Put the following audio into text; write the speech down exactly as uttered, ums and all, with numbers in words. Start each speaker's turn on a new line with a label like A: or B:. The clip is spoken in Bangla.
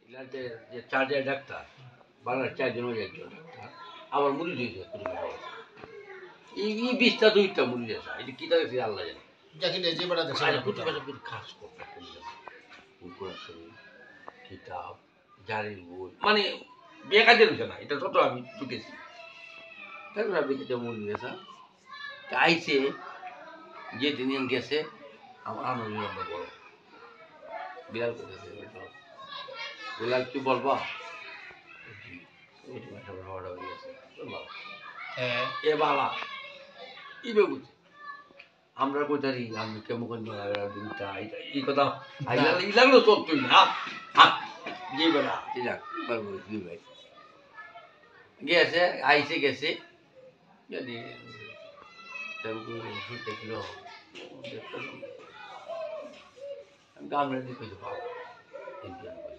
A: ইলাতে যে চার্জার ডাক্তার বাংলার চারজন ওই একজন ডাক্তার আমার মুড়ি দিয়েছে এই এই বিষটা দুইটা মুড়ি দিয়েছে এটা কী দেখছি আল্লাহ জানে
B: যে বেড়া দেখছে
A: প্রতি বছর কিন্তু খাস করতে কিতাব জারির বই মানে বিয়ে কাজের হচ্ছে না এটা তত আমি ঢুকেছি তারপর আপনি কিতা মুড়ি দিয়েছে আইসে যে দিন গেছে আমার আনন্দ বড় বিড়াল করেছে বিলাল কি বলবা এ বাবা ইবে বুঝে আমরা কোথারি আমি কেমন দুইটা এই কথা ই লাগলো চলতই না জি বেড়া যাক দুই ভাই গেছে আইসে গেছে যদি দেখলো আমি গামলা দিয়ে কিছু পাবো